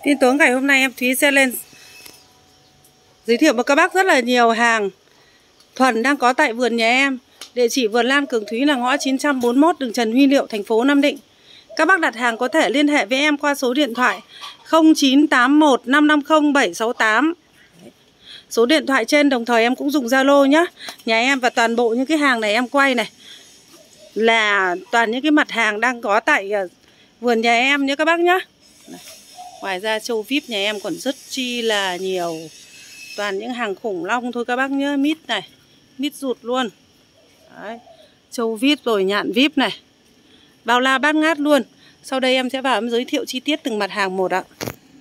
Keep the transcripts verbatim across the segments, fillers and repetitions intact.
Tin tối ngày hôm nay em Thúy sẽ lên giới thiệu với các bác rất là nhiều hàng thuần đang có tại vườn nhà em. Địa chỉ vườn Lan Cường Thúy là ngõ chín trăm bốn mươi mốt đường Trần Huy Liệu, thành phố Nam Định. Các bác đặt hàng có thể liên hệ với em qua số điện thoại không chín tám một năm năm không bảy sáu tám. Số điện thoại trên đồng thời em cũng dùng Zalo nhá. Nhà em và toàn bộ những cái hàng này em quay này là toàn những cái mặt hàng đang có tại vườn nhà em nhé các bác nhá. Ngoài ra trâu vip nhà em còn rất chi là nhiều. Toàn những hàng khủng long thôi các bác nhá. Mít này, mít rụt luôn. Đấy. Trâu vip rồi nhạn vip này, bao la bát ngát luôn. Sau đây em sẽ vào em giới thiệu chi tiết từng mặt hàng một ạ.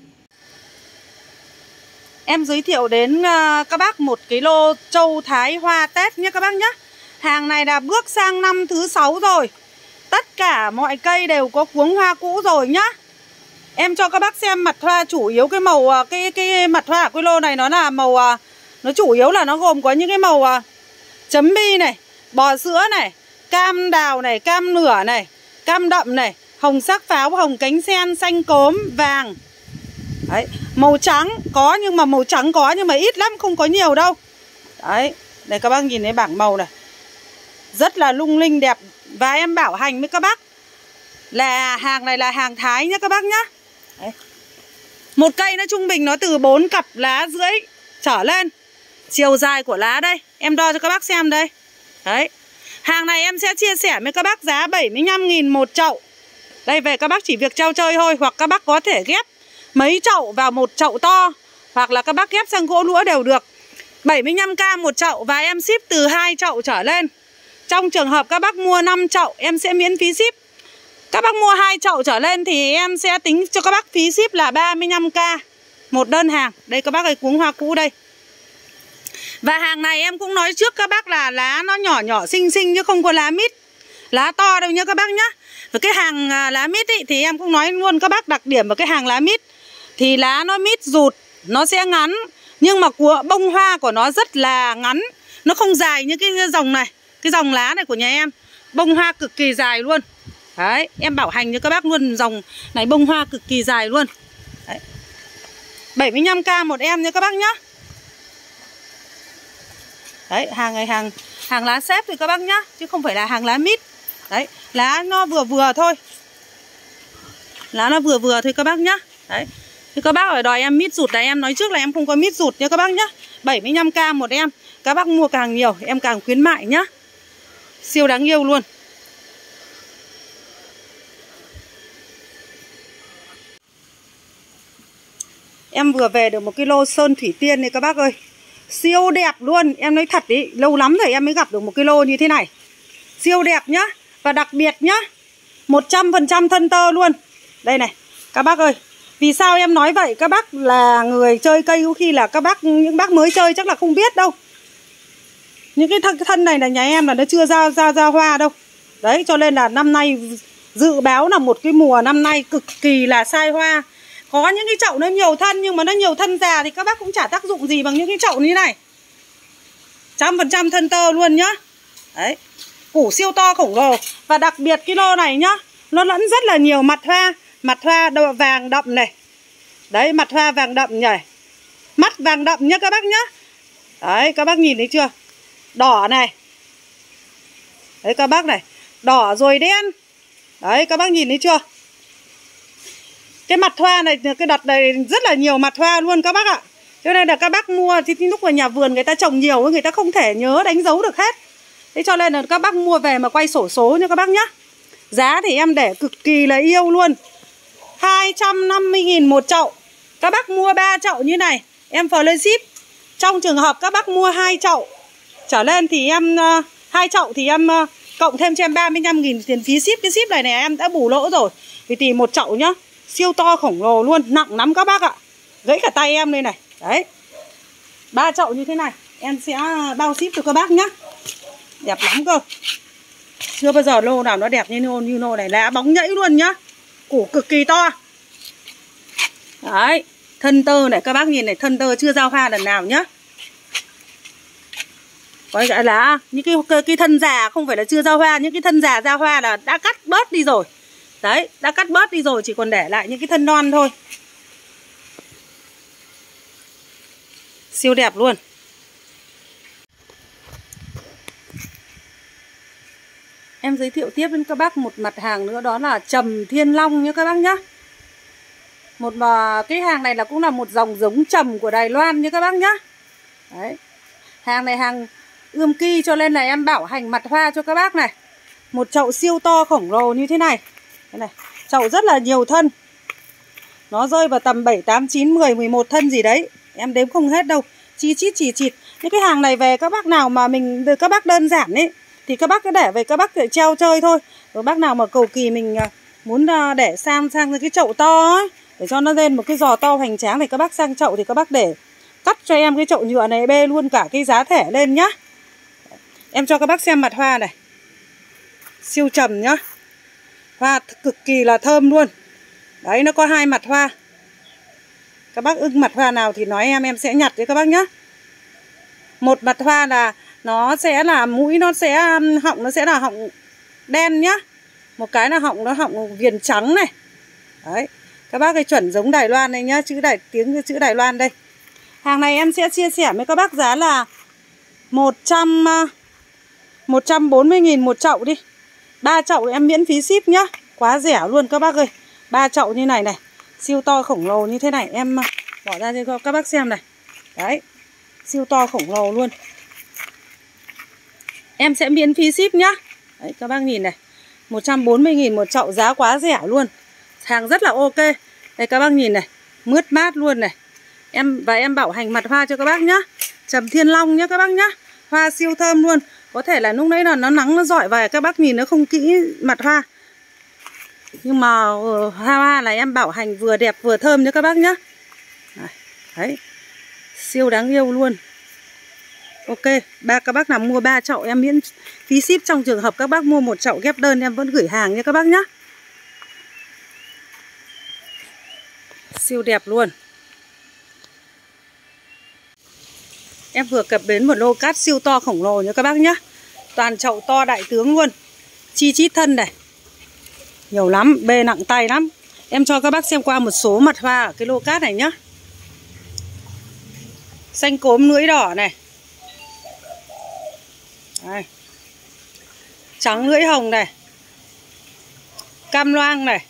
Em giới thiệu đến uh, các bác một cái lô trâu Thái hoa Tết nhé các bác nhé. Hàng này là bước sang năm thứ sáu rồi. Tất cả mọi cây đều có cuống hoa cũ rồi nhá. Em cho các bác xem mặt hoa chủ yếu cái màu cái cái mặt hoa của cái lô này nó là màu nó chủ yếu là nó gồm có những cái màu chấm bi này, bò sữa này, cam đào này, cam nửa này, cam đậm này, hồng sắc pháo, hồng cánh sen, xanh cốm, vàng. Đấy, màu trắng có nhưng mà màu trắng có nhưng mà ít lắm, không có nhiều đâu. Đấy, đây các bác nhìn thấy bảng màu này. Rất là lung linh đẹp. Và em bảo hành với các bác là hàng này là hàng Thái nhá các bác nhá. Đấy. Một cây nó trung bình nó từ bốn cặp lá rưỡi trở lên. Chiều dài của lá đây, em đo cho các bác xem đây. Đấy. Hàng này em sẽ chia sẻ với các bác giá bảy mươi lăm nghìn một chậu. Đây về các bác chỉ việc treo chơi thôi. Hoặc các bác có thể ghép mấy chậu vào một chậu to, hoặc là các bác ghép sang gỗ lũa đều được. Bảy mươi lăm k một chậu và em ship từ hai chậu trở lên. Trong trường hợp các bác mua năm chậu em sẽ miễn phí ship. Các bác mua hai chậu trở lên thì em sẽ tính cho các bác phí ship là ba mươi lăm k một đơn hàng. Đây các bác ơi, cuống hoa cũ đây. Và hàng này em cũng nói trước các bác là lá nó nhỏ nhỏ xinh xinh chứ không có lá mít, lá to đâu nhá các bác nhá. Và cái hàng lá mít ý, thì em cũng nói luôn các bác đặc điểm vào cái hàng lá mít thì lá nó mít rụt, nó sẽ ngắn. Nhưng mà của bông hoa của nó rất là ngắn. Nó không dài như cái dòng này. Cái dòng lá này của nhà em bông hoa cực kỳ dài luôn. Đấy, em bảo hành cho các bác luôn, dòng này bông hoa cực kỳ dài luôn. Đấy. bảy mươi lăm k một em nha các bác nhá. Đấy, hàng này hàng hàng lá xếp thì các bác nhá, chứ không phải là hàng lá mít. Đấy, lá nó vừa vừa thôi. Lá nó vừa vừa thôi các bác nhá. Đấy. Thì các bác ở đòi em mít rụt là em nói trước là em không có mít rụt nha các bác nhá. bảy mươi lăm k một em. Các bác mua càng nhiều em càng khuyến mại nhá. Siêu đáng yêu luôn. Em vừa về được một cái lô sơn thủy tiên này các bác ơi. Siêu đẹp luôn. Em nói thật ý, lâu lắm rồi em mới gặp được một cái lô như thế này. Siêu đẹp nhá. Và đặc biệt nhá, một trăm phần trăm thân tơ luôn. Đây này các bác ơi. Vì sao em nói vậy? Các bác là người chơi cây, có khi là các bác, những bác mới chơi chắc là không biết đâu. Những cái thân, thân này là nhà em là nó chưa ra, ra ra hoa đâu. Đấy, cho nên là năm nay dự báo là một cái mùa năm nay cực kỳ là sai hoa. Có những cái chậu nó nhiều thân, nhưng mà nó nhiều thân già thì các bác cũng chả tác dụng gì bằng những cái chậu như này. Trăm phần trăm thân tơ luôn nhá. Đấy, củ siêu to khổng lồ. Và đặc biệt cái lô này nhá, nó lẫn rất là nhiều mặt hoa. Mặt hoa vàng đậm này. Đấy, mặt hoa vàng đậm nhỉ. Mắt vàng đậm nhá các bác nhá. Đấy, các bác nhìn thấy chưa? Đỏ này. Đấy các bác này. Đỏ rồi đen. Đấy các bác nhìn thấy chưa? Cái mặt hoa này, cái đợt này rất là nhiều mặt hoa luôn các bác ạ. Cho nên là các bác mua thì lúc vào nhà vườn người ta trồng nhiều, người ta không thể nhớ đánh dấu được hết. Thế cho nên là các bác mua về mà quay sổ số nha các bác nhá. Giá thì em để cực kỳ là yêu luôn. Hai trăm năm mươi nghìn một chậu. Các bác mua ba chậu như này em phờ lên ship. Trong trường hợp các bác mua hai chậu trở lên thì em uh, hai chậu thì em uh, cộng thêm cho em ba mươi lăm nghìn tiền phí ship. Cái ship này này em đã bù lỗ rồi. Vì thì một chậu nhá, siêu to khổng lồ luôn, nặng lắm các bác ạ. Gãy cả tay em đây này. Đấy, ba chậu như thế này em sẽ bao ship cho các bác nhá. Đẹp lắm cơ. Chưa bao giờ lô nào nó đẹp như lô, như lô này. Lá bóng nhẫy luôn nhá. Củ cực kỳ to. Đấy, thân tơ này các bác nhìn này, thân tơ chưa giao hoa lần nào nhá. Có gọi là những cái, cái, cái thân già không phải là chưa giao hoa, những cái thân già giao hoa là đã cắt bớt đi rồi. Đấy, đã cắt bớt đi rồi, chỉ còn để lại những cái thân non thôi. Siêu đẹp luôn. Em giới thiệu tiếp đến các bác một mặt hàng nữa, đó là trầm Thiên Long nhé các bác nhá. Một mà cái hàng này là cũng là một dòng giống trầm của Đài Loan nhé các bác nhá. Đấy. Hàng này hàng ươm ki cho nên là em bảo hành mặt hoa cho các bác này. Một chậu siêu to khổng lồ như thế này. Thế này, chậu rất là nhiều thân. Nó rơi vào tầm bảy, tám, chín, mười, mười một thân gì đấy. Em đếm không hết đâu. Chi chít chỉ chịt. Những cái hàng này về các bác nào mà mình được các bác đơn giản ấy thì các bác cứ để về các bác để treo chơi thôi. Rồi bác nào mà cầu kỳ mình muốn để sang sang cái chậu to ấy, để cho nó lên một cái giò to hoành tráng thì các bác sang chậu thì các bác để cắt cho em cái chậu nhựa này, bê luôn cả cái giá thẻ lên nhá. Em cho các bác xem mặt hoa này. Siêu trầm nhá. Hoa cực kỳ là thơm luôn. Đấy, nó có hai mặt hoa. Các bác ưng mặt hoa nào thì nói em, em sẽ nhặt cho các bác nhá. Một mặt hoa là nó sẽ là mũi, nó sẽ họng nó sẽ là họng đen nhá. Một cái là họng nó họng viền trắng này. Đấy, các bác cái chuẩn giống Đài Loan này nhá, chữ Đài tiếng chữ Đài Loan đây. Hàng này em sẽ chia sẻ với các bác giá là một trăm một trăm bốn mươi nghìn một chậu đi. Ba chậu em miễn phí ship nhá. Quá rẻ luôn các bác ơi. Ba chậu như này này, siêu to khổng lồ như thế này, em bỏ ra cho các bác xem này. Đấy, siêu to khổng lồ luôn. Em sẽ miễn phí ship nhá. Đấy, các bác nhìn này, một trăm bốn mươi nghìn một chậu, giá quá rẻ luôn. Hàng rất là ok. Đây các bác nhìn này, mướt mát luôn này. Em và em bảo hành mặt hoa cho các bác nhá. Trầm Thiên Long nhá các bác nhá. Hoa siêu thơm luôn. Có thể là lúc nãy là nó nắng nó rọi vào các bác nhìn nó không kỹ mặt hoa. Nhưng mà uh, hoa hoa là em bảo hành vừa đẹp vừa thơm nhá các bác nhá. Đấy, siêu đáng yêu luôn. Ok, ba các bác nào mua ba chậu em miễn phí ship. Trong trường hợp các bác mua một chậu ghép đơn em vẫn gửi hàng nha các bác nhá. Siêu đẹp luôn. Em vừa cập bến một lô cát siêu to khổng lồ nha các bác nhá. Toàn chậu to đại tướng luôn. Chi chít thân này. Nhiều lắm, bê nặng tay lắm. Em cho các bác xem qua một số mặt hoa ở cái lô cát này nhá. Xanh cốm lưỡi đỏ này. Đây. Trắng lưỡi hồng này. Cam loang này.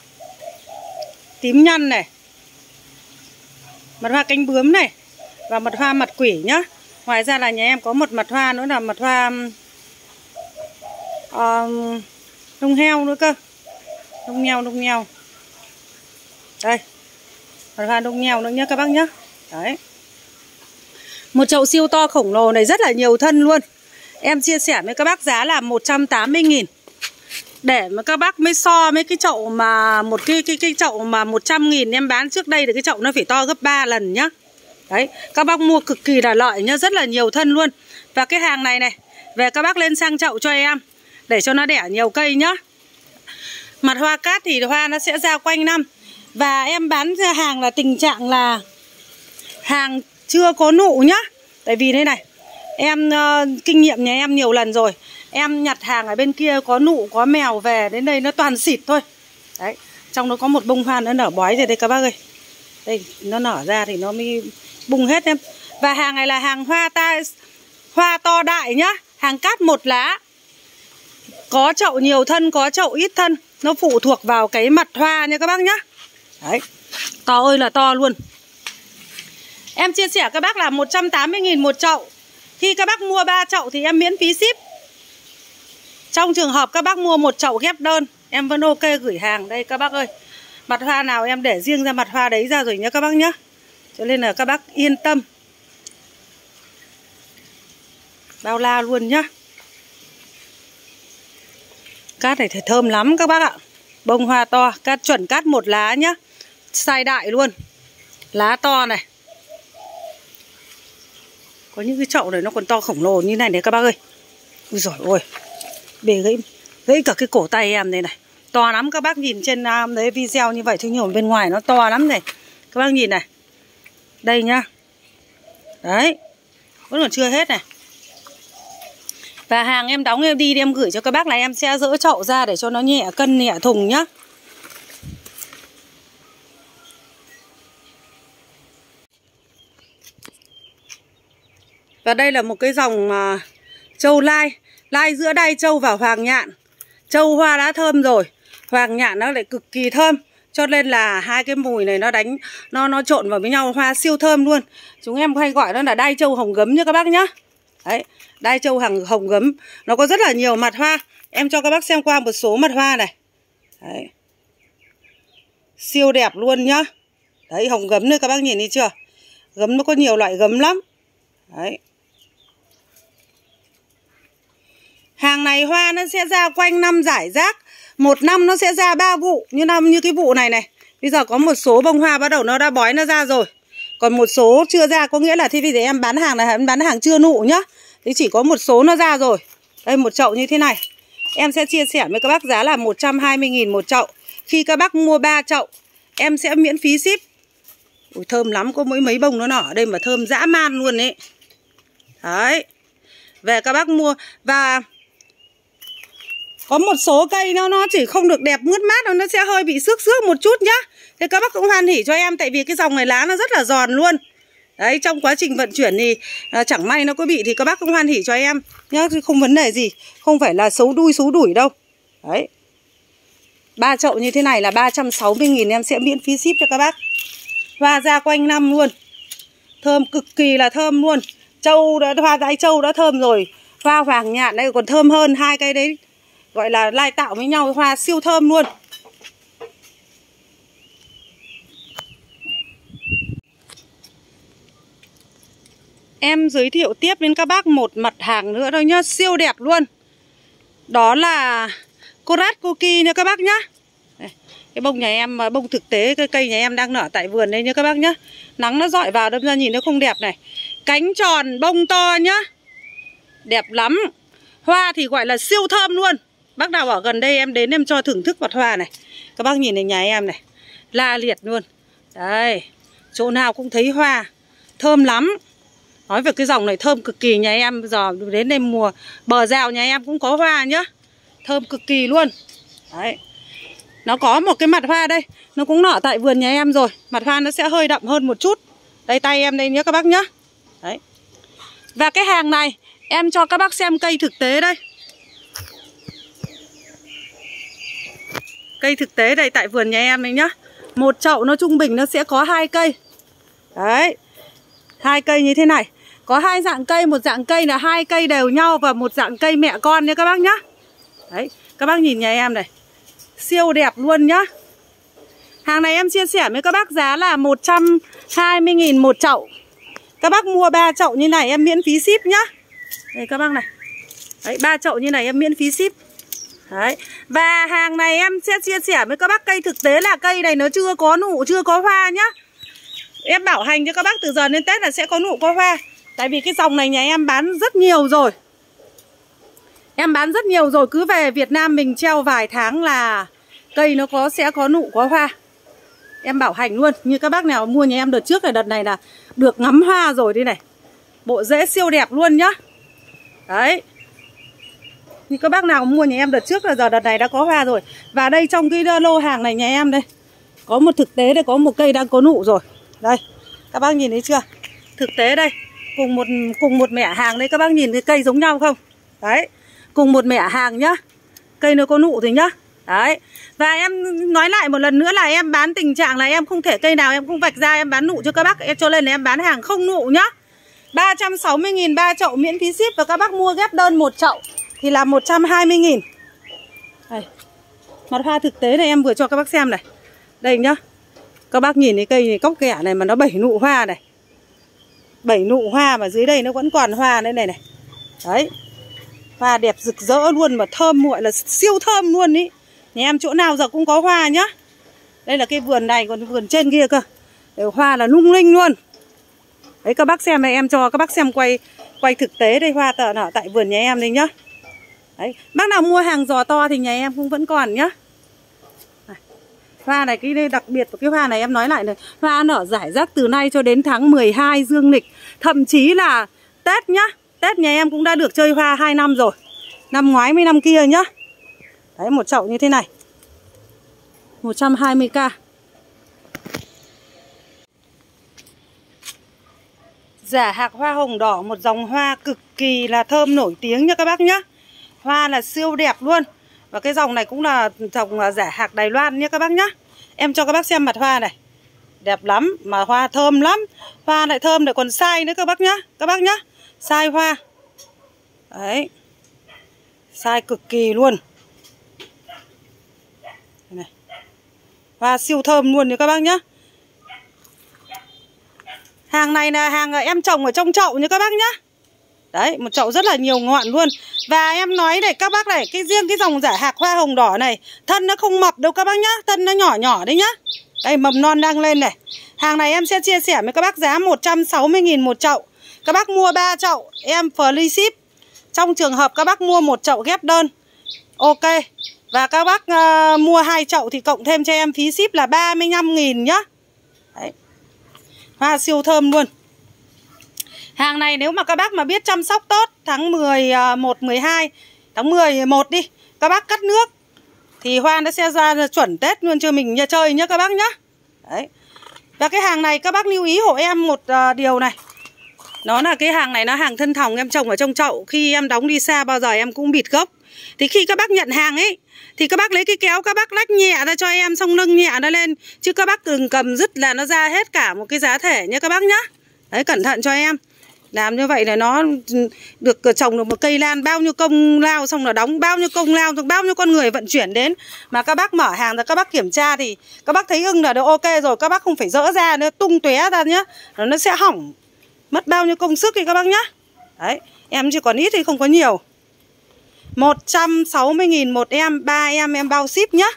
Tím nhăn này. Mặt hoa cánh bướm này. Và mặt hoa mặt quỷ nhá. Ngoài ra là nhà em có một mặt hoa nữa là mặt hoa uh, lông heo nữa cơ. Lông nheo, lông nheo. Đây. Mặt hoa lông nheo nữa nhá các bác nhá. Đấy. Một chậu siêu to khổng lồ này rất là nhiều thân luôn. Em chia sẻ với các bác giá là một trăm tám mươi nghìn. Để mà các bác mới so với cái chậu mà một cái cái cái chậu mà một trăm nghìn em bán trước đây thì cái chậu nó phải to gấp ba lần nhá. Đấy, các bác mua cực kỳ là lợi nhá, rất là nhiều thân luôn. Và cái hàng này này, về các bác lên sang chậu cho em để cho nó đẻ nhiều cây nhá. Mặt hoa cát thì hoa nó sẽ ra quanh năm. Và em bán ra hàng là tình trạng là hàng chưa có nụ nhá. Tại vì đây này, em uh, kinh nghiệm nhà em nhiều lần rồi. Em nhặt hàng ở bên kia có nụ, có mèo về đến đây nó toàn xịt thôi. Đấy, trong nó có một bông hoa nó nở bói rồi đây các bác ơi. Đây, nó nở ra thì nó mới bung hết em. Và hàng này là hàng hoa ta, hoa to đại nhá. Hàng cát một lá. Có chậu nhiều thân, có chậu ít thân. Nó phụ thuộc vào cái mặt hoa nha các bác nhá. Đấy, to ơi là to luôn. Em chia sẻ các bác là một trăm tám mươi nghìn một chậu. Khi các bác mua ba chậu thì em miễn phí ship. Trong trường hợp các bác mua một chậu ghép đơn, em vẫn ok gửi hàng. Đây các bác ơi, mặt hoa nào em để riêng ra mặt hoa đấy ra rồi nhá các bác nhá. Cho nên là các bác yên tâm. Bao la luôn nhá. Cát này thì thơm lắm các bác ạ. Bông hoa to, cát chuẩn cát một lá nhá. Size đại luôn. Lá to này. Có những cái chậu này nó còn to khổng lồ như này đấy các bác ơi. Ui giời ơi, bể gãy, gãy cả cái cổ tay em đây này. To lắm, các bác nhìn trên um, đấy video như vậy thôi, nhưng bên ngoài nó to lắm này. Các bác nhìn này. Đây nhá. Đấy, vẫn còn chưa hết này. Và hàng em đóng em đi em gửi cho các bác là em sẽ dỡ chậu ra để cho nó nhẹ cân nhẹ thùng nhá. Và đây là một cái dòng uh, trâu lai. Lai giữa đai trâu và hoàng nhạn. Trâu hoa đã thơm rồi, hoàng nhạn nó lại cực kỳ thơm. Cho nên là hai cái mùi này nó đánh Nó nó trộn vào với nhau, hoa siêu thơm luôn. Chúng em hay gọi nó là đai trâu hồng gấm nhá các bác nhá. Đấy, đai trâu hàng hồng gấm. Nó có rất là nhiều mặt hoa. Em cho các bác xem qua một số mặt hoa này. Đấy, siêu đẹp luôn nhá. Đấy, hồng gấm đây các bác nhìn thấy chưa. Gấm nó có nhiều loại gấm lắm. Đấy, hàng này hoa nó sẽ ra quanh năm rải rác. Một năm nó sẽ ra ba vụ. Như năm như cái vụ này này. Bây giờ có một số bông hoa bắt đầu nó đã bói nó ra rồi. Còn một số chưa ra, có nghĩa là thì bây giờ em bán hàng là em bán hàng chưa nụ nhá. Thì chỉ có một số nó ra rồi. Đây một chậu như thế này. Em sẽ chia sẻ với các bác giá là một trăm hai mươi nghìn một chậu. Khi các bác mua ba chậu em sẽ miễn phí ship. Ui, thơm lắm, có mỗi mấy bông nó nở ở đây mà thơm dã man luôn ấy. Đấy, về các bác mua. Và có một số cây nó nó chỉ không được đẹp mướt mát đâu, nó sẽ hơi bị xước xước một chút nhá. Thế các bác cũng hoan hỉ cho em, tại vì cái dòng này lá nó rất là giòn luôn. Đấy, trong quá trình vận chuyển thì à, chẳng may nó có bị thì các bác cũng hoan hỉ cho em nhá, không vấn đề gì, không phải là xấu đuôi xấu đuổi đâu. Đấy, ba chậu như thế này là ba trăm sáu mươi nghìn, em sẽ miễn phí ship cho các bác. Hoa ra quanh năm luôn, thơm cực kỳ là thơm luôn. Trâu đã, hoa đái trâu đã thơm rồi, hoa hoàng nhạn đây còn thơm hơn. Hai cây đấy gọi là lai tạo với nhau, hoa siêu thơm luôn. Em giới thiệu tiếp đến các bác một mặt hàng nữa thôi nhá, siêu đẹp luôn. Đó là Korat Koki nha các bác nhá. Đây, cái bông nhà em, bông thực tế, cái cây nhà em đang nở tại vườn đây nha các bác nhá. Nắng nó dọi vào đâm ra nhìn nó không đẹp này. Cánh tròn, bông to nhá, đẹp lắm. Hoa thì gọi là siêu thơm luôn. Bác nào ở gần đây em đến em cho thưởng thức mặt hoa này. Các bác nhìn này, nhà em này, la liệt luôn. Đây, chỗ nào cũng thấy hoa, thơm lắm. Nói về cái dòng này thơm cực kỳ. Nhà em giờ đến đây mùa bờ rào nhà em cũng có hoa nhá, thơm cực kỳ luôn. Đấy, nó có một cái mặt hoa đây, nó cũng nở tại vườn nhà em rồi. Mặt hoa nó sẽ hơi đậm hơn một chút. Đây tay em đây nhá các bác nhá. Đấy, và cái hàng này em cho các bác xem cây thực tế đây. Cây thực tế đây tại vườn nhà em này nhá. Một chậu nó trung bình nó sẽ có hai cây. Đấy, hai cây như thế này. Có hai dạng cây, một dạng cây là hai cây đều nhau và một dạng cây mẹ con nha các bác nhá. Đấy, các bác nhìn nhà em này, siêu đẹp luôn nhá. Hàng này em chia sẻ với các bác giá là một trăm hai mươi nghìn một chậu. Các bác mua ba chậu như này em miễn phí ship nhá. Đây các bác này. Đấy, ba chậu như này em miễn phí ship. Đấy, và hàng này em sẽ chia sẻ với các bác cây thực tế là cây này nó chưa có nụ, chưa có hoa nhá. Em bảo hành cho các bác từ giờ đến Tết là sẽ có nụ có hoa. Tại vì cái dòng này nhà em bán rất nhiều rồi. Em bán rất nhiều rồi, cứ về Việt Nam mình treo vài tháng là cây nó có sẽ có nụ có hoa. Em bảo hành luôn. Như các bác nào mua nhà em đợt trước này, đợt này là được ngắm hoa rồi đây này. Bộ rễ siêu đẹp luôn nhá. Đấy, như các bác nào mua nhà em đợt trước là giờ đợt này đã có hoa rồi. Và đây trong cái lô hàng này nhà em đây có một thực tế đây, có một cây đang có nụ rồi. Đây, các bác nhìn thấy chưa? Thực tế đây, cùng một cùng một mẻ hàng đây, các bác nhìn cái cây giống nhau không? Đấy, cùng một mẻ hàng nhá. Cây nó có nụ thì nhá. Đấy, và em nói lại một lần nữa là em bán tình trạng là em không thể cây nào em không vạch ra em bán nụ cho các bác. Em cho nên là em bán hàng không nụ nhá. Ba trăm sáu mươi nghìn ba chậu miễn phí ship. Và các bác mua ghép đơn một chậu thì là một trăm hai mươi nghìn. Đây, mặt hoa thực tế này em vừa cho các bác xem này. Đây nhá. Các bác nhìn cái cây này, cóc kẻ này mà nó bảy nụ hoa này. Bảy nụ hoa mà dưới đây nó vẫn còn hoa nữa này này. Đấy, hoa đẹp rực rỡ luôn mà thơm muội là siêu thơm luôn ý. Nhà em chỗ nào giờ cũng có hoa nhá. Đây là cái vườn này, còn vườn trên kia cơ, đều hoa là lung linh luôn. Đấy các bác xem này, em cho các bác xem quay quay thực tế đây, hoa tờ nở tại vườn nhà em đây nhá. Đấy, bác nào mua hàng giò to thì nhà em cũng vẫn còn nhá. Này, hoa này cái đặc biệt của cái hoa này em nói lại này, hoa nở rải rác từ nay cho đến tháng mười hai dương lịch, thậm chí là Tết nhá. Tết nhà em cũng đã được chơi hoa hai năm rồi, năm ngoái mấy năm kia nhá. Đấy, một chậu như thế này một trăm hai mươi k. Giả hạc hoa hồng đỏ, một dòng hoa cực kỳ là thơm nổi tiếng nha các bác nhá. Hoa là siêu đẹp luôn. Và cái dòng này cũng là dòng giả hạc Đài Loan nha các bác nhá. Em cho các bác xem mặt hoa này. Đẹp lắm, mà hoa thơm lắm. Hoa lại thơm lại còn sai nữa các bác nhá. Các bác nhá, sai hoa. Đấy, sai cực kỳ luôn. Này. Hoa siêu thơm luôn nha các bác nhá. Hàng này là hàng em trồng ở trong chậu nha các bác nhá. Đấy, một chậu rất là nhiều ngọn luôn. Và em nói này các bác này, cái riêng cái dòng giả hạc hoa hồng đỏ này, thân nó không mập đâu các bác nhá, thân nó nhỏ nhỏ đấy nhá. Đây, mầm non đang lên này. Hàng này em sẽ chia sẻ với các bác giá một trăm sáu mươi nghìn một chậu. Các bác mua ba chậu em free ship. Trong trường hợp các bác mua một chậu ghép đơn, ok. Và các bác uh, mua hai chậu thì cộng thêm cho em phí ship là ba mươi lăm nghìn nhá. Đấy. Hoa siêu thơm luôn. Hàng này nếu mà các bác mà biết chăm sóc tốt, tháng mười một, mười hai, tháng mười, mười một đi, các bác cắt nước thì hoa nó sẽ ra chuẩn Tết luôn cho mình nha chơi nhá các bác nhá. Đấy. Và cái hàng này các bác lưu ý hộ em một uh, điều này. Nó là cái hàng này nó hàng thân thòng em trồng ở trong chậu. Khi em đóng đi xa bao giờ em cũng bịt gốc. Thì khi các bác nhận hàng ấy thì các bác lấy cái kéo các bác lách nhẹ ra cho em, xong nâng nhẹ nó lên. Chứ các bác đừng cầm dứt là nó ra hết cả một cái giá thể nha các bác nhá. Đấy, cẩn thận cho em. Làm như vậy là nó được trồng được một cây lan, bao nhiêu công lao, xong là đóng bao nhiêu công lao, bao nhiêu con người vận chuyển đến. Mà các bác mở hàng ra các bác kiểm tra thì các bác thấy ưng là được ok rồi, các bác không phải dỡ ra nữa, tung tóe ra nhá. Nó sẽ hỏng, mất bao nhiêu công sức thì các bác nhá. Đấy, em chỉ còn ít thì không có nhiều. Một trăm sáu mươi nghìn một em, ba em em bao ship nhá.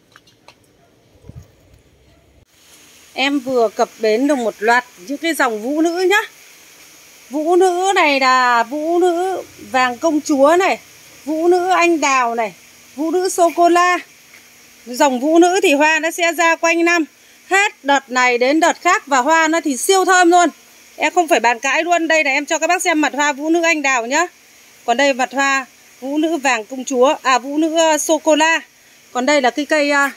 Em vừa cập bến được một loạt những cái dòng vũ nữ nhá. Vũ nữ này là vũ nữ vàng công chúa này, vũ nữ anh đào này, vũ nữ sô-cô-la. Dòng vũ nữ thì hoa nó sẽ ra quanh năm, hết đợt này đến đợt khác. Và hoa nó thì siêu thơm luôn. Em không phải bàn cãi luôn. Đây là em cho các bác xem mặt hoa vũ nữ anh đào nhá. Còn đây mặt hoa vũ nữ vàng công chúa, à vũ nữ uh, sô-cô-la. Còn đây là cái cây uh,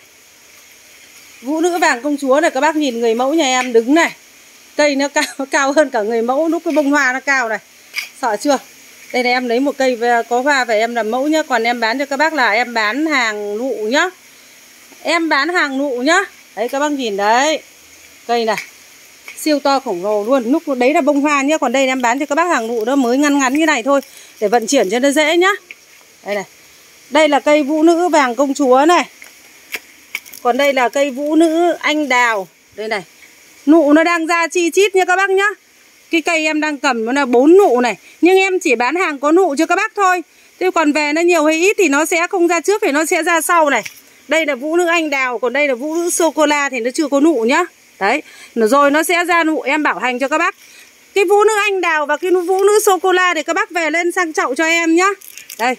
vũ nữ vàng công chúa này. Các bác nhìn người mẫu nhà em đứng này, cây nó cao, cao hơn cả người mẫu, lúc cái bông hoa nó cao này. Sợ chưa? Đây là em lấy một cây về, có hoa về em làm mẫu nhá. Còn em bán cho các bác là em bán hàng nụ nhá. Em bán hàng nụ nhá. Đấy các bác nhìn đấy. Cây này siêu to khổng lồ luôn. Lúc đấy là bông hoa nhá. Còn đây em bán cho các bác hàng nụ, nó mới ngắn ngắn như này thôi, để vận chuyển cho nó dễ nhá. Đây này. Đây là cây vũ nữ vàng công chúa này. Còn đây là cây vũ nữ anh đào. Đây này. Nụ nó đang ra chi chít nha các bác nhá. Cái cây em đang cầm nó là bốn nụ này. Nhưng em chỉ bán hàng có nụ cho các bác thôi. Thế còn về nó nhiều hay ít thì nó sẽ không ra trước, thì nó sẽ ra sau này. Đây là vũ nữ anh đào, còn đây là vũ nữ sô-cô-la thì nó chưa có nụ nhá. Đấy, rồi nó sẽ ra nụ, em bảo hành cho các bác. Cái vũ nữ anh đào và cái vũ nữ sô-cô-la thì các bác về lên sang chậu cho em nhá. Đây,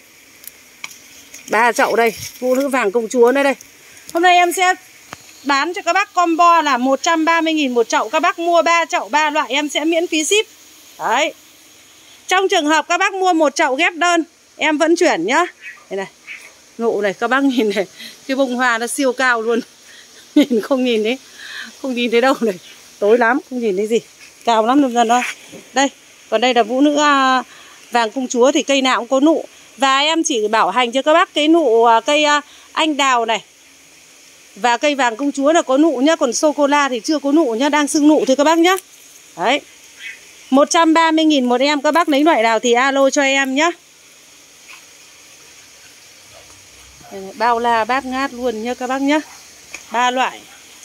ba chậu đây, vũ nữ vàng công chúa nữa đây. Hôm nay em sẽ bán cho các bác combo là một trăm ba mươi nghìn một chậu. Các bác mua ba chậu ba loại em sẽ miễn phí ship. Đấy. Trong trường hợp các bác mua một chậu ghép đơn, em vẫn chuyển nhá. Đây này. Nụ này các bác nhìn này, cái bông hoa nó siêu cao luôn. Nhìn không nhìn thấy, không nhìn thấy đâu này. Tối lắm, không nhìn thấy gì. Cao lắm dần thôi. Đây, còn đây là vũ nữ uh, vàng công chúa thì cây nào cũng có nụ. Và em chỉ bảo hành cho các bác cái nụ uh, cây uh, anh đào này. Và cây vàng công chúa là có nụ nhá. Còn sô-cô-la thì chưa có nụ nhá, đang sưng nụ thôi các bác nhá. Đấy, một trăm ba mươi nghìn một em. Các bác lấy loại nào thì alo cho em nhá. Đây này, bao la bát ngát luôn nhá các bác nhá. Ba loại.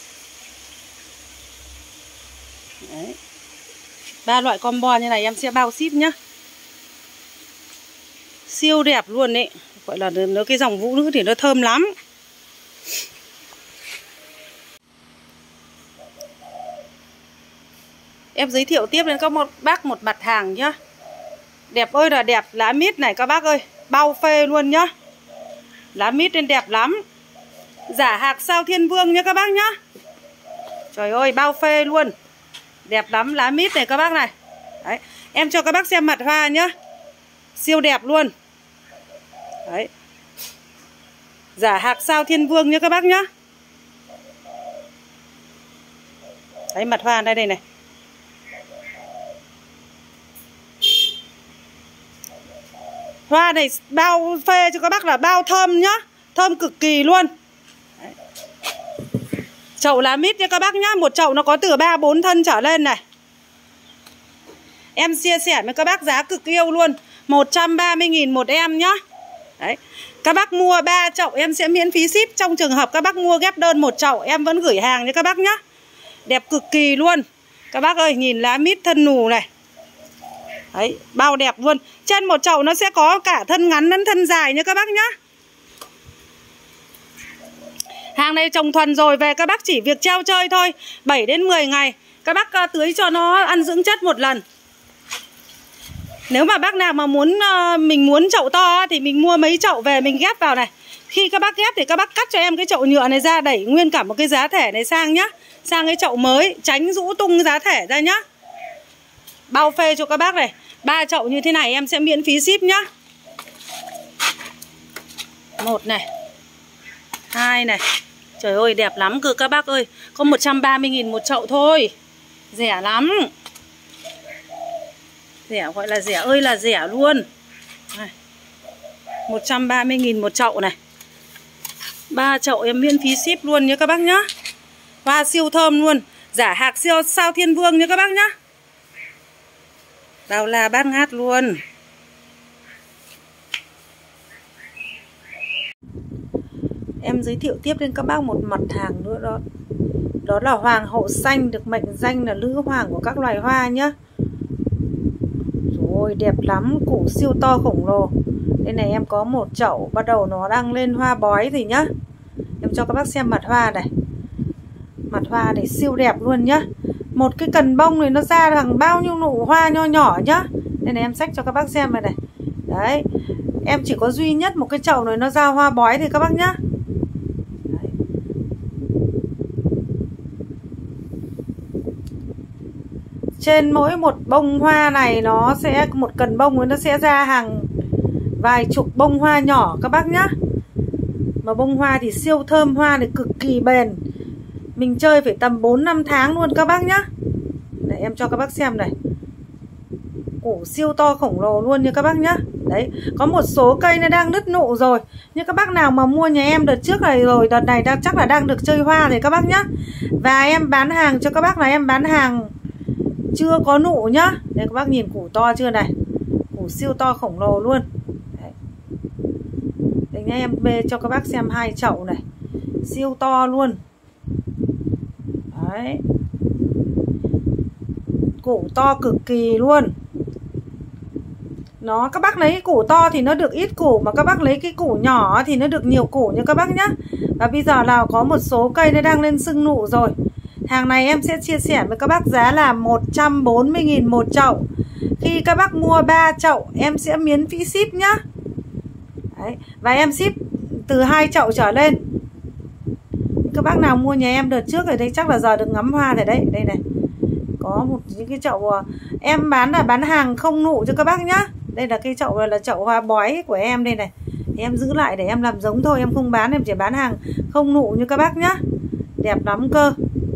Đấy, ba loại combo như này em sẽ bao ship nhá. Siêu đẹp luôn đấy. Gọi là nó cái dòng vũ nữ thì nó thơm lắm. Em giới thiệu tiếp đến các một bác một mặt hàng nhá. Đẹp ơi là đẹp, lá mít này các bác ơi, bao phê luôn nhá. Lá mít nên đẹp lắm. Giả hạc sao thiên vương nhá các bác nhá. Trời ơi, bao phê luôn. Đẹp lắm, lá mít này các bác này. Đấy, em cho các bác xem mặt hoa nhá. Siêu đẹp luôn. Đấy. Giả hạc sao thiên vương nhá các bác nhá. Đấy, mặt hoa đây đây này. Hoa này bao phê cho các bác là bao thơm nhá. Thơm cực kỳ luôn. Đấy. Chậu lá mít nha các bác nhá. Một chậu nó có từ ba bốn thân trở lên này. Em chia sẻ với các bác giá cực yêu luôn, một trăm ba mươi nghìn một em nhá. Đấy. Các bác mua ba chậu em sẽ miễn phí ship. Trong trường hợp các bác mua ghép đơn một chậu em vẫn gửi hàng cho các bác nhá. Đẹp cực kỳ luôn. Các bác ơi, nhìn lá mít thân nù này. Đấy, bao đẹp luôn. Trên một chậu nó sẽ có cả thân ngắn lẫn thân dài nha các bác nhá. Hàng này trồng thuần rồi, về các bác chỉ việc treo chơi thôi. Bảy đến mười ngày các bác uh, tưới cho nó ăn dưỡng chất một lần. Nếu mà bác nào mà muốn uh, mình muốn chậu to thì mình mua mấy chậu về mình ghép vào này. Khi các bác ghép thì các bác cắt cho em cái chậu nhựa này ra, đẩy nguyên cả một cái giá thể này sang nhá. Sang cái chậu mới, tránh rũ tung giá thể ra nhá. Bao phê cho các bác này. Ba chậu như thế này em sẽ miễn phí ship nhá. Một này, hai này. Trời ơi đẹp lắm cơ các bác ơi. Có một trăm ba mươi nghìn một chậu thôi. Rẻ lắm. Rẻ gọi là rẻ ơi là rẻ luôn. Một trăm ba mươi nghìn một chậu này. Ba chậu em miễn phí ship luôn nhé các bác nhá. Hoa siêu thơm luôn. Giả hạc siêu sao thiên vương nhé các bác nhá. Bao la bát ngát luôn. Em giới thiệu tiếp lên các bác một mặt hàng nữa đó. Đó là hoàng hậu xanh, được mệnh danh là nữ hoàng của các loài hoa nhá. Rồi đẹp lắm, củ siêu to khổng lồ. Đây này em có một chậu bắt đầu nó đang lên hoa bói rồi nhá. Em cho các bác xem mặt hoa này. Mặt hoa này siêu đẹp luôn nhá. Một cái cần bông này nó ra hàng bao nhiêu nụ hoa nho nhỏ nhá. Đây này em xách cho các bác xem này này. Đấy. Em chỉ có duy nhất một cái chậu này nó ra hoa bói thì các bác nhá. Đấy. Trên mỗi một bông hoa này nó sẽ, một cần bông ấy nó sẽ ra hàng vài chục bông hoa nhỏ các bác nhá. Mà bông hoa thì siêu thơm, hoa thì cực kỳ bền. Mình chơi phải tầm bốn năm tháng luôn các bác nhá. Để em cho các bác xem này. Củ siêu to khổng lồ luôn như các bác nhá. Đấy, có một số cây nó đang nứt nụ rồi. Nhưng các bác nào mà mua nhà em đợt trước này rồi, đợt này đang chắc là đang được chơi hoa rồi các bác nhá. Và em bán hàng cho các bác là em bán hàng chưa có nụ nhá. Đây các bác nhìn củ to chưa này. Củ siêu to khổng lồ luôn. Đấy. Đây nhá, em bê cho các bác xem hai chậu này. Siêu to luôn. Đấy. Củ to cực kỳ luôn. Nó các bác lấy củ to thì nó được ít củ, mà các bác lấy cái củ nhỏ thì nó được nhiều củ nha các bác nhá. Và bây giờ là có một số cây nó đang lên sưng nụ rồi. Hàng này em sẽ chia sẻ với các bác giá là một trăm bốn mươi nghìn một chậu. Khi các bác mua ba chậu em sẽ miễn phí ship nhá. Đấy. Và em ship từ hai chậu trở lên. Các bác nào mua nhà em đợt trước rồi đấy chắc là giờ được ngắm hoa rồi đấy. Đây này. Có một những cái chậu em bán là bán hàng không nụ cho các bác nhá. Đây là cái chậu là chậu hoa bói của em đây này. Thì em giữ lại để em làm giống thôi, em không bán, em chỉ bán hàng không nụ như các bác nhá. Đẹp lắm cơ.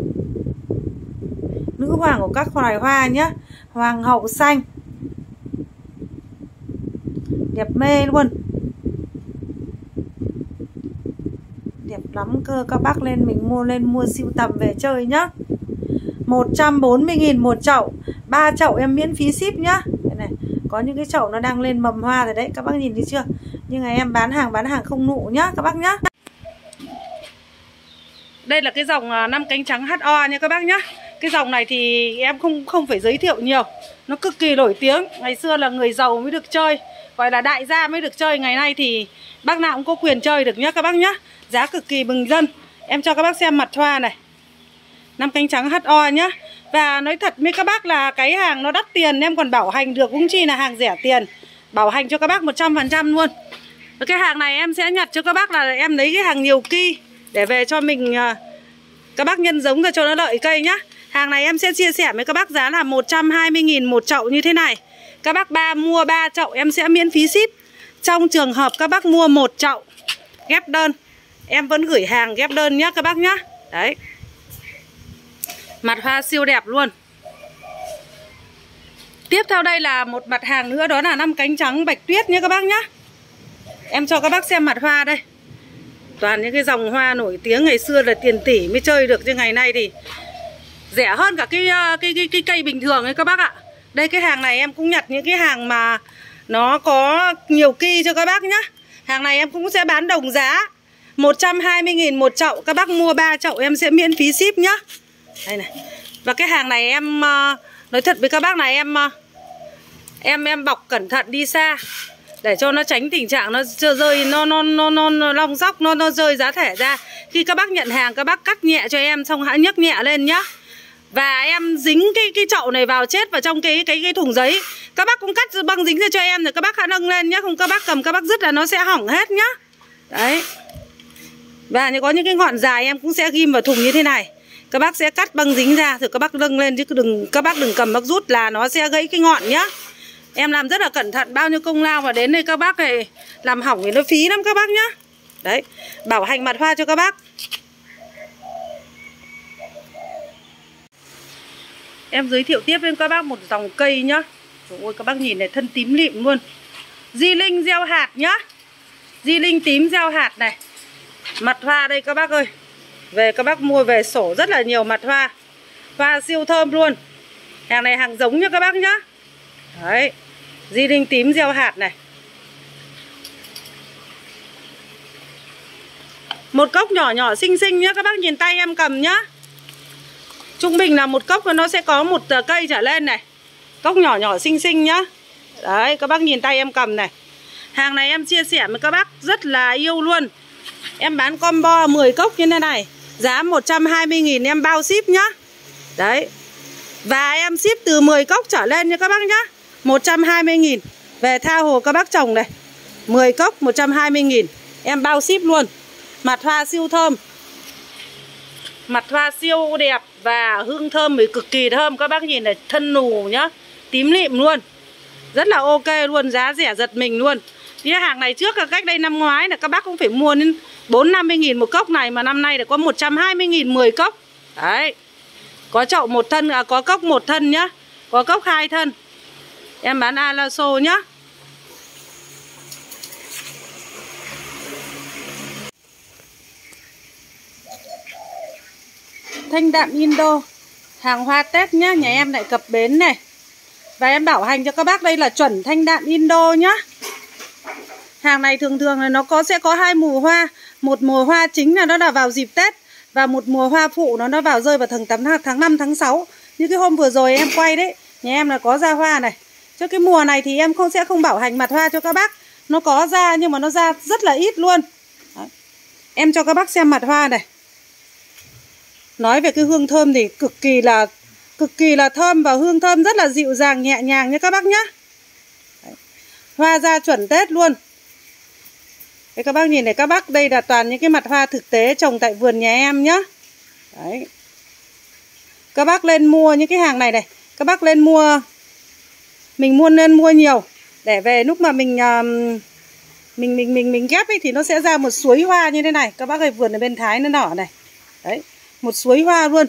Nữ hoàng của các loài hoa nhá. Hoàng hậu xanh. Đẹp mê luôn. Đẹp lắm cơ, các bác lên mình mua lên mua sưu tầm về chơi nhá. Một trăm bốn mươi nghìn một chậu. Ba chậu em miễn phí ship nhá. Đây này, có những cái chậu nó đang lên mầm hoa rồi đấy, các bác nhìn thấy chưa? Nhưng mà em bán hàng bán hàng không nụ nhá các bác nhá. Đây là cái dòng năm cánh trắng hát o nha các bác nhá. Cái dòng này thì em không không phải giới thiệu nhiều, nó cực kỳ nổi tiếng. Ngày xưa là người giàu mới được chơi, gọi là đại gia mới được chơi. Ngày nay thì bác nào cũng có quyền chơi được nhá các bác nhá. Giá cực kỳ bình dân. Em cho các bác xem mặt hoa này. Năm cánh trắng hát o nhá. Và nói thật với các bác là cái hàng nó đắt tiền, em còn bảo hành được, cũng chi là hàng rẻ tiền. Bảo hành cho các bác một trăm phần trăm luôn. Và cái hàng này em sẽ nhặt cho các bác là em lấy cái hàng nhiều ki để về cho mình, các bác nhân giống ra cho nó lợi cây nhá. Hàng này em sẽ chia sẻ với các bác giá là một trăm hai mươi nghìn một chậu như thế này. Các bác ba mua ba chậu em sẽ miễn phí ship. Trong trường hợp các bác mua một chậu ghép đơn, em vẫn gửi hàng ghép đơn nhá các bác nhá. Đấy. Mặt hoa siêu đẹp luôn. Tiếp theo đây là một mặt hàng nữa, đó là năm cánh trắng bạch tuyết nhé các bác nhá. Em cho các bác xem mặt hoa đây. Toàn những cái dòng hoa nổi tiếng ngày xưa là tiền tỷ mới chơi được, nhưng ngày nay thì rẻ hơn cả cái cái cái, cái cây bình thường ấy các bác ạ. Đây cái hàng này em cũng nhặt những cái hàng mà nó có nhiều ki cho các bác nhá. Hàng này em cũng sẽ bán đồng giá một trăm hai mươi nghìn một chậu. Các bác mua ba chậu em sẽ miễn phí ship nhá. Đây này. Và cái hàng này em uh, nói thật với các bác này, em uh, Em em bọc cẩn thận đi xa để cho nó tránh tình trạng nó rơi nó nó nó nó, nó long dóc nó nó rơi giá thể ra. Khi các bác nhận hàng các bác cắt nhẹ cho em, xong hãy nhấc nhẹ lên nhá. Và em dính cái cái chậu này vào chết vào trong cái cái cái thùng giấy. Các bác cũng cắt băng dính ra cho em rồi các bác hãy nâng lên nhá, không các bác cầm các bác dứt là nó sẽ hỏng hết nhá. Đấy. Và có những cái ngọn dài em cũng sẽ ghim vào thùng như thế này. Các bác sẽ cắt băng dính ra rồi các bác nâng lên, chứ đừng các bác đừng cầm bác rút là nó sẽ gãy cái ngọn nhá. Em làm rất là cẩn thận, bao nhiêu công lao và đến đây các bác này làm hỏng thì nó phí lắm các bác nhá. Đấy, bảo hành mặt hoa cho các bác. Em giới thiệu tiếp với các bác một dòng cây nhá. Trời ơi các bác nhìn này, thân tím lịm luôn. Di linh gieo hạt nhá. Di linh tím gieo hạt này. Mặt hoa đây các bác ơi. Về các bác mua về sổ rất là nhiều mặt hoa. Hoa siêu thơm luôn. Hàng này hàng giống nha các bác nhá. Đấy, di linh tím gieo hạt này. Một cốc nhỏ nhỏ xinh xinh nhá. Các bác nhìn tay em cầm nhá. Trung bình là một cốc nó sẽ có một cây trở lên này. Cốc nhỏ nhỏ xinh xinh nhá. Đấy, các bác nhìn tay em cầm này. Hàng này em chia sẻ với các bác rất là yêu luôn. Em bán combo mười cốc như thế này, giá một trăm hai mươi nghìn em bao ship nhá. Đấy. Và em ship từ mười cốc trở lên nha các bác nhá. một trăm hai mươi nghìn. Về tha hồ các bác trồng này. mười cốc một trăm hai mươi nghìn. Em bao ship luôn. Mặt hoa siêu thơm. Mặt hoa siêu đẹp và hương thơm thì cực kỳ thơm. Các bác nhìn này, thân nù nhá. Tím lịm luôn. Rất là ok luôn, giá rẻ giật mình luôn. Cái hàng này trước là cách đây năm ngoái là các bác cũng phải mua đến bốn năm mươi nghìn một cốc này, mà năm nay là có một trăm hai mươi nghìn mười cốc. Đấy. Có chậu một thân, à, có cốc một thân nhá. Có cốc hai thân. Em bán Alaso nhá. Thanh đạm Indo. Hàng hoa Tết nhá. Nhà em lại cập bến này. Và em bảo hành cho các bác đây là chuẩn thanh đạm Indo nhá. Hàng này thường thường là nó có sẽ có hai mùa hoa. Một mùa hoa chính là nó là vào dịp Tết, và một mùa hoa phụ nó nó vào rơi vào tháng tám, tháng năm, tháng sáu. Như cái hôm vừa rồi em quay đấy, nhà em là có ra hoa này. Cho cái mùa này thì em không sẽ không bảo hành mặt hoa cho các bác. Nó có ra nhưng mà nó ra rất là ít luôn. Đấy. Em cho các bác xem mặt hoa này. Nói về cái hương thơm thì cực kỳ là Cực kỳ là thơm, và hương thơm rất là dịu dàng nhẹ nhàng nha các bác nhá. Đấy. Hoa ra chuẩn Tết luôn. Đấy, các bác nhìn này, các bác đây là toàn những cái mặt hoa thực tế trồng tại vườn nhà em nhá. Đấy. Các bác lên mua những cái hàng này này, các bác lên mua, mình mua nên mua nhiều để về lúc mà mình uh, mình mình mình mình ghép ấy thì nó sẽ ra một suối hoa như thế này. Các bác ơi, vườn ở bên Thái nó nở này. Đấy, một suối hoa luôn.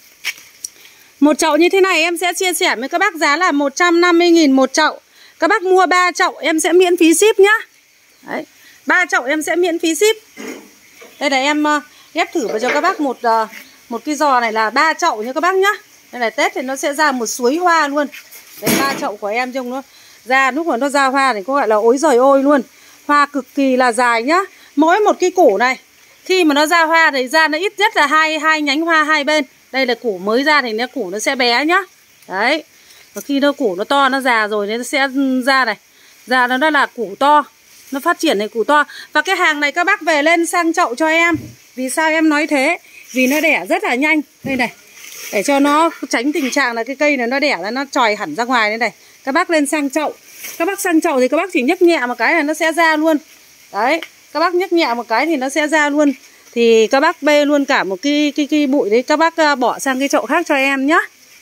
Một chậu như thế này em sẽ chia sẻ với các bác giá là một trăm năm mươi nghìn một chậu. Các bác mua ba chậu em sẽ miễn phí ship nhá. Đấy, ba chậu em sẽ miễn phí ship. Đây là em uh, ghép thử vào cho các bác một uh, một cái giò này là ba chậu nha các bác nhá. Đây là Tết thì nó sẽ ra một suối hoa luôn. Đây ba chậu của em trông nó ra, lúc mà nó ra hoa thì có gọi là ối giời ôi luôn. Hoa cực kỳ là dài nhá. Mỗi một cái củ này khi mà nó ra hoa thì ra nó ít nhất là hai hai nhánh hoa hai bên. Đây là củ mới ra thì nó củ nó sẽ bé nhá. Đấy. Và khi nó củ nó to, nó già rồi nó sẽ ra này. Ra nó là củ to. Nó phát triển này củ to. Và cái hàng này các bác về lên sang chậu cho em. Vì sao em nói thế? Vì nó đẻ rất là nhanh. Đây này. Để cho nó tránh tình trạng là cái cây này nó đẻ là nó tròi hẳn ra ngoài đây này. Các bác lên sang chậu. Các bác sang chậu thì các bác chỉ nhấc nhẹ một cái là nó sẽ ra luôn. Đấy. Các bác nhấc nhẹ một cái thì nó sẽ ra luôn. Thì các bác bê luôn cả một cái, cái, cái bụi đấy. Các bác bỏ sang cái chậu khác cho em nhá.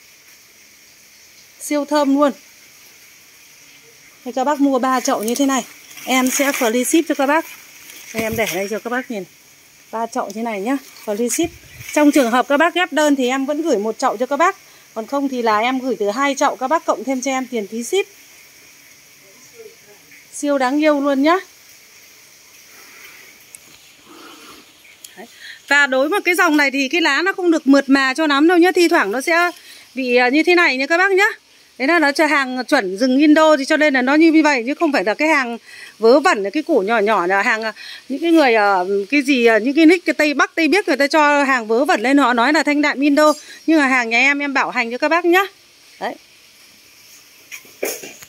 Siêu thơm luôn. Thì các bác mua ba chậu như thế này, em sẽ free ship cho các bác. Đây, em để đây cho các bác nhìn. ba chậu như này nhá, free ship. Trong trường hợp các bác ghép đơn thì em vẫn gửi một chậu cho các bác. Còn không thì là em gửi từ hai chậu, các bác cộng thêm cho em tiền phí ship. Siêu đáng yêu luôn nhá. Đấy. Và đối với cái dòng này thì cái lá nó không được mượt mà cho lắm đâu nhá. Thi thoảng nó sẽ bị như thế này nha các bác nhá. Thế là nó cho hàng chuẩn rừng Indo, thì cho nên là nó như vậy, chứ không phải là cái hàng vớ vẩn, cái củ nhỏ nhỏ là hàng những cái người cái gì những cái nick cái Tây Bắc Tây Biết người ta cho hàng vớ vẩn lên, họ nói là thanh đạm Indo, nhưng mà hàng nhà em em bảo hành cho các bác nhá. Đấy.